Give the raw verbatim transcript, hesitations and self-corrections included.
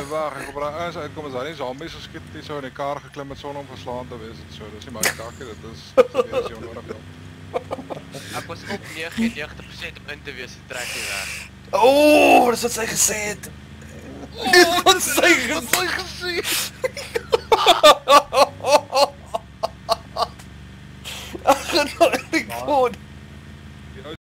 de wagen gebruikt. En ze uitkomen zijn in zombies geschiet die zo in elkaar geklemd met zo'n omgeslaan, dat is het zo. Dat is niet mijn kakken, dat is dat is heel erg veel. Ik was op negenennegentig procent om in te wezen, trek je weg. Oh, dat is wat zij gezegd. Oh, Wat zij gezien!